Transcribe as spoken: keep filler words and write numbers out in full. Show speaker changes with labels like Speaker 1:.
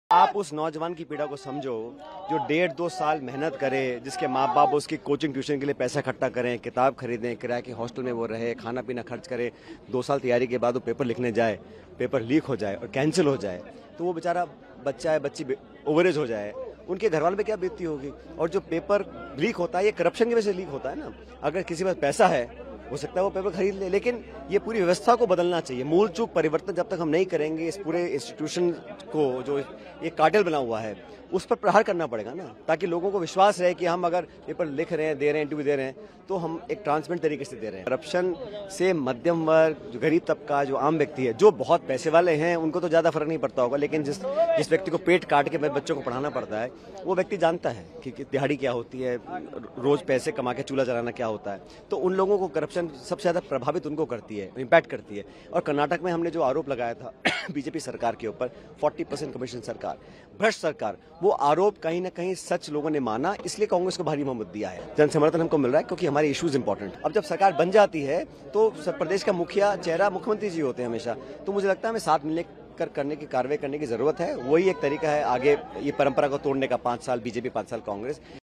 Speaker 1: आप उस नौजवान की पीड़ा को समझो जो डेढ़ दो साल मेहनत करे, जिसके माँ बाप उसकी कोचिंग ट्यूशन के लिए पैसा इकट्ठा करें, किताब खरीदें, किराए के हॉस्टल में वो रहे, खाना पीना खर्च करे, दो साल तैयारी के बाद वो पेपर लिखने जाए, पेपर लीक हो जाए और कैंसिल हो जाए, तो वो बेचारा बच्चा है, बच्ची ओवरेज हो जाए, उनके घर वालों पे क्या बीतती होगी। और जो पेपर लीक होता है ये करप्शन की वजह से लीक होता है ना। अगर किसी के पास पैसा है हो सकता है वो पेपर खरीद ले, लेकिन ये पूरी व्यवस्था को बदलना चाहिए। मूल चूक परिवर्तन जब तक हम नहीं करेंगे, इस पूरे इंस्टीट्यूशन को जो ये कार्टेल बना हुआ है उस पर प्रहार करना पड़ेगा ना, ताकि लोगों को विश्वास रहे कि हम अगर पेपर लिख रहे हैं, दे रहे हैं, इंटरव्यू दे रहे हैं तो हम एक ट्रांसपेरेंट तरीके से दे रहे हैं। करप्शन से मध्यम वर्ग, जो गरीब तबका, जो आम व्यक्ति है, जो बहुत पैसे वाले हैं उनको तो ज्यादा फर्क नहीं पड़ता होगा, लेकिन जिस जिस व्यक्ति को पेट काट के बच्चों को पढ़ाना पड़ता है वो व्यक्ति जानता है कि, कि दिहाड़ी क्या होती है, रोज पैसे कमा के चूल्हा जलाना क्या होता है। तो उन लोगों को करप्शन सबसे ज्यादा प्रभावित उनको करती है, इम्पैक्ट करती है। और कर्नाटक में हमने जो आरोप लगाया था बीजेपी सरकार के ऊपर, चालीस परसेंट कमीशन सरकार, भ्रष्ट सरकार, वो आरोप कहीं ना कहीं सच लोगों ने माना, इसलिए कांग्रेस को भारी मोहम्मद दिया है। जन समर्थन हमको मिल रहा है क्योंकि हमारे इश्यूज इंपॉर्टेंट। अब जब सरकार बन जाती है तो प्रदेश का मुखिया चेहरा मुख्यमंत्री जी होते हैं हमेशा, तो मुझे लगता है हमें साथ मिलने कर करने की कार्रवाई करने की जरूरत है। वही एक तरीका है आगे ये परंपरा को तोड़ने का, पांच साल बीजेपी, पांच साल कांग्रेस।